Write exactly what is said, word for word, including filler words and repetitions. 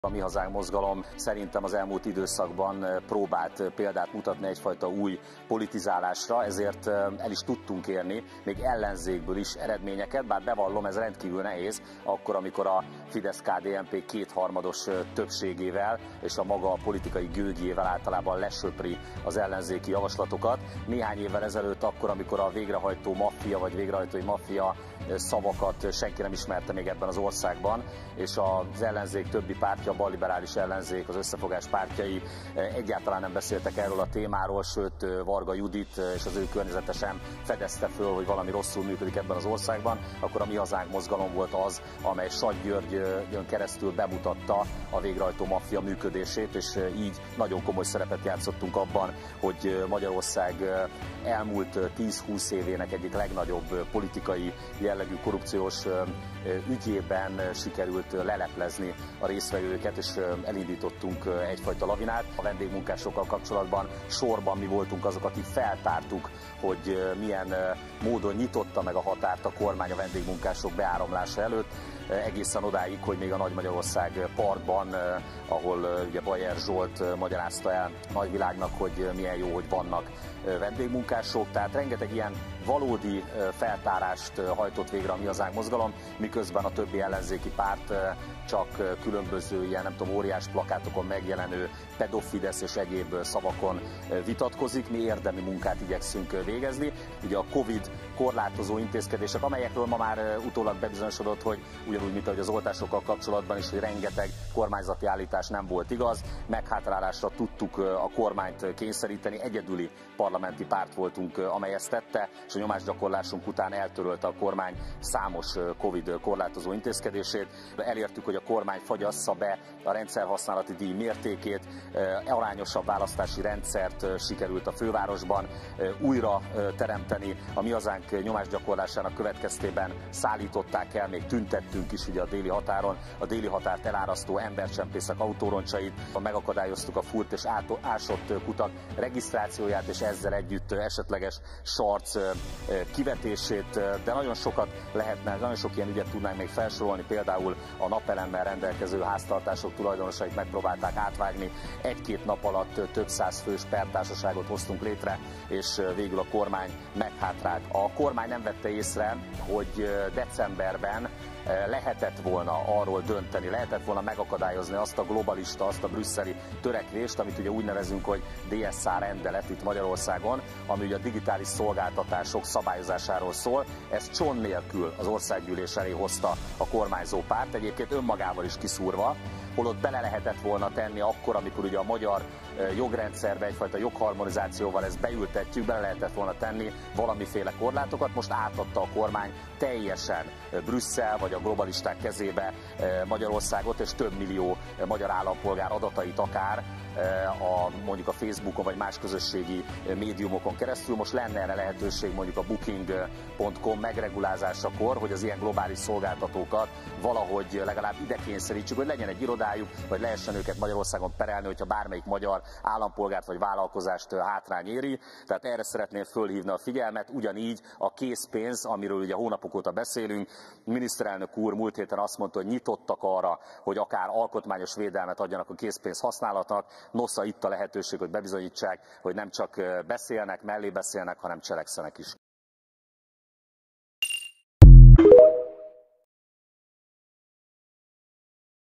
A Mi Hazánk mozgalom szerintem az elmúlt időszakban próbált példát mutatni egyfajta új politizálásra, ezért el is tudtunk érni, még ellenzékből is eredményeket, bár bevallom, ez rendkívül nehéz, akkor, amikor a Fidesz-ká dé en pé kétharmados többségével és a maga politikai gőgjével általában lesöpri az ellenzéki javaslatokat. Néhány évvel ezelőtt, akkor, amikor a végrehajtó maffia vagy végrehajtói maffia szavakat senki nem ismerte még ebben az országban, és az ellenzék többi pártja, a balliberális ellenzék, az összefogás pártjai egyáltalán nem beszéltek erről a témáról, sőt Varga Judit és az ő környezete sem fedezte föl, hogy valami rosszul működik ebben az országban, akkor a Mi Hazánk mozgalom volt az, amely Sagy Györgyön keresztül bemutatta a végrehajtó maffia működését, és így nagyon komoly szerepet játszottunk abban, hogy Magyarország elmúlt tíz-húsz évének egyik legnagyobb politikai jellegű korrupciós ügyében sikerült leleplezni a résztvevőket, és elindítottunk egyfajta lavinát. A vendégmunkásokkal kapcsolatban sorban mi voltunk azok, akik feltártuk, hogy milyen módon nyitotta meg a határt a kormány a vendégmunkások beáramlása előtt, egészen odáig, hogy még a Nagy Magyarország Parkban, ahol ugye Bajer Zsolt magyarázta el nagyvilágnak, hogy milyen jó, hogy vannak vendégmunkások, tehát rengeteg ilyen valódi feltárást hajtott végre a Mi Hazánk mozgalom, miközben a többi ellenzéki párt csak különböző ilyen, nem tudom, óriás plakátokon megjelenő pedofidesz és egyéb szavakon vitatkozik. Mi érdemi munkát igyekszünk végezni. Ugye a Covid korlátozó intézkedések, amelyekről ma már utólag bebizonyosodott, hogy ugyanúgy, mint ahogy az oltásokkal kapcsolatban is, hogy rengeteg kormányzati állítás nem volt igaz, meghátrálásra tudtuk a kormányt kényszeríteni, egyedüli parlamenti párt voltunk, amely ezt tette, és a nyomásgyakorlásunk után eltörölte a kormány számos Covid korlátozó intézkedését. Elértük, hogy a kormány fagyassza be a rendszerhasználati díj mértékét, arányosabb választási rendszert sikerült a fővárosban újra teremteni. A Mi Hazánk nyomásgyakorlásának következtében szállították el, még tüntettünk is ugye a déli határon, a déli határt elárasztó embercsempészek autóroncsait, megakadályoztuk a furt és ásott kutak regisztrációját, és ezzel együtt esetleges sarc kivetését, de nagyon sokat lehetne, nagyon sok ilyen ügyet tudnánk még felsorolni, például a napelemmel rendelkező háztartások tulajdonosait megpróbálták átvágni, egy-két nap alatt több száz fős pertársaságot hoztunk létre, és végül a kormány meghátrált. A kormány nem vette észre, hogy decemberben lehetett volna arról dönteni, lehetett volna megakadályozni azt a globalista, azt a brüsszeli törekvést, amit ugye úgy nevezünk, hogy dé es á rendelet itt Magyarországon, ami ugye a digitális szolgáltatások szabályozásáról szól. Ez cson nélkül az országgyűlés elé hozta a kormányzó párt, egyébként önmagával is kiszúrva, holott bele lehetett volna tenni akkor, amikor ugye a magyar jogrendszerbe egyfajta jogharmonizációval ezt beültetjük, bele lehetett volna tenni valamiféle korlátokat. Most átadta a kormány teljesen Brüsszel vagy a globalisták kezébe Magyarországot, és több millió magyar állampolgár adatait akár a, mondjuk a Facebookon vagy más közösségi médiumokon keresztül. Most lenne erre lehetőség mondjuk a booking pont com megregulázásakor, hogy az ilyen globális szolgáltatókat valahogy legalább ide kényszerítsük, hogy legyen egy irodájuk, vagy lehessen őket Magyarországon perelni, hogyha bármelyik magyar állampolgárt vagy vállalkozást hátrány éri. Tehát erre szeretném fölhívni a figyelmet. Ugyanígy a készpénz, amiről ugye hónapok óta beszélünk, miniszterelnök úr múlt héten azt mondta, hogy nyitottak arra, hogy akár alkotmányos védelmet adjanak a készpénz használatnak. Nosza itt a lehetőség, hogy bebizonyítsák, hogy nem csak beszélnek, mellé beszélnek, hanem cselekszenek is.